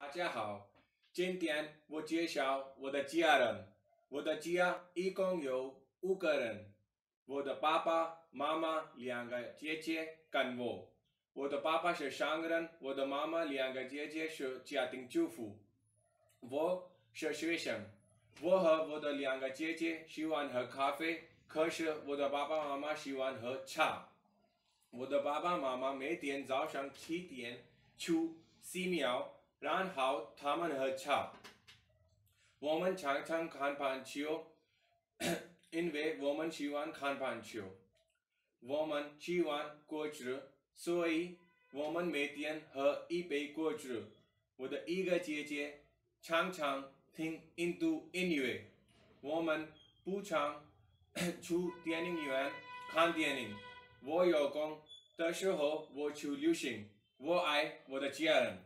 大家好，今天我介绍我的家人。我的家一共有5个人，我的爸爸妈妈、2个姐姐跟我。我的爸爸是商人，我的妈妈、2个姐姐是家庭主妇。我是学生，我和我的2个姐姐喜欢喝咖啡，可是我的爸爸妈妈喜欢喝茶。我的爸爸妈妈每天早上7点去洗庙，然后他们喝茶。我们常常看棒球，因为我们喜欢看棒球。我们喜欢果汁，所以我们每天喝1杯果汁。我的1个姐姐常常听印度音乐。我们不常去电影院看电影。我有空的时候我去旅行。我爱我的家人。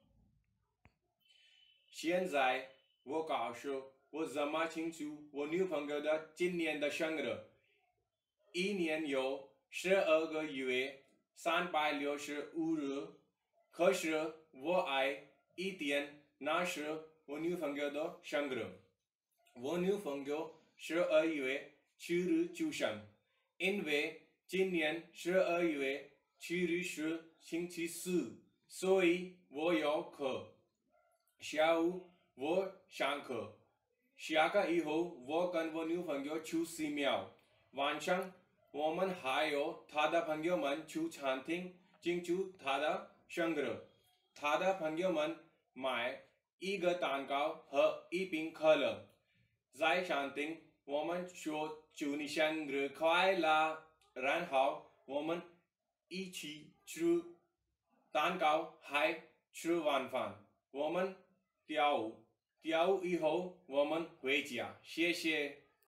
现在我告诉我怎么庆祝我女朋友的今年的生日。一年有12个月365日，可是我爱一天，那是我女朋友的生日。我女朋友12月7日出生，因为今年12月7日是星期四，所以我有课。下午我上课，下课以后我跟我女朋友去寺庙。晚上我们还有他的朋友们去餐厅庆祝他的生日。他的朋友们买一个蛋糕和一瓶可乐。在餐厅我们说祝你生日快乐，然后我们一起吃蛋糕还吃晚饭。我们跳舞，跳舞以后我们回家，谢谢。